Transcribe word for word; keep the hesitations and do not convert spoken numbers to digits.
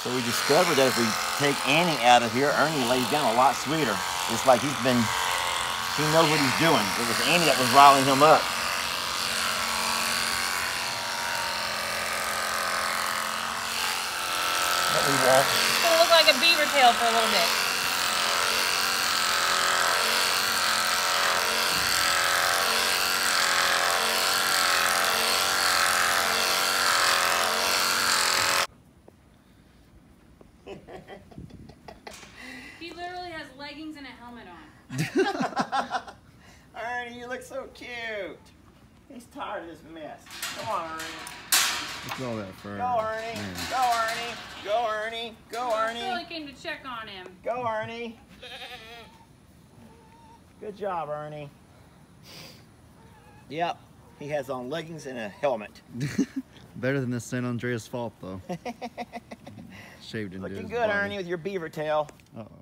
So we discovered that if we take Annie out of here, Ernie lays down a lot sweeter. It's like he's been, he knows what he's doing. It was Annie that was riling him up. Let me walk. It's gonna look like a beaver tail for a little bit. He literally has leggings and a helmet on. Ernie, you look so cute. He's tired of this mess. Come on, Ernie. Look at all that fur. Go, Ernie. Man. Go, Ernie. Go, Ernie. Go, Ernie. I really came to check on him. Go, Ernie. Good job, Ernie. Yep, he has on leggings and a helmet. Better than the San Andreas fault, though. Shaved into Looking his good, body. Ernie, with your beaver tail. Uh-oh.